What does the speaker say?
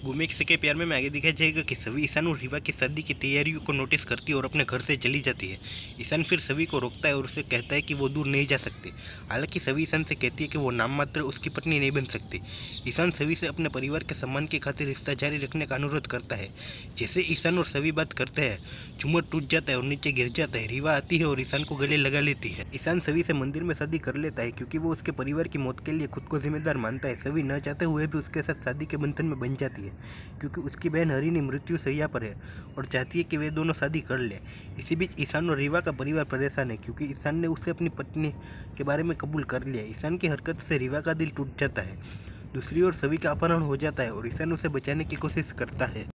गुमे किसी के प्यार में आगे दिखाया जाएगा कि सभी ईशान और रीवा की शादी की तैयारियों को नोटिस करती है और अपने घर से चली जाती है। ईशान फिर सभी को रोकता है और उसे कहता है कि वो दूर नहीं जा सकते। हालांकि सभी ईशान से कहती है कि वो नाम मात्र उसकी पत्नी नहीं बन सकती। ईशान सभी से अपने परिवार के सम्मान की खातिर रिश्ता जारी रखने का अनुरोध करता है। जैसे ईशान और सभी बात करते हैं, झूमर टूट जाता है और नीचे गिर जाता है। रीवा आती है और ईशान को गले लगा लेती है। ईशान सभी से मंदिर में शादी कर लेता है क्योंकि वो उसके परिवार की मौत के लिए खुद को जिम्मेदार मानता है। सभी न चाहते हुए भी उसके साथ शादी के बंधन में बन जाती है क्योंकि उसकी बहन हरिणी मृत्यु सैया पर है और चाहती है कि वे दोनों शादी कर ले। इसी बीच ईशान और रीवा का परिवार परेशान है क्योंकि ईशान ने उसे अपनी पत्नी के बारे में कबूल कर लिया। ईशान की हरकत से रीवा का दिल टूट जाता है। दूसरी ओर सभी का अपहरण हो जाता है और ईशान उसे बचाने की कोशिश करता है।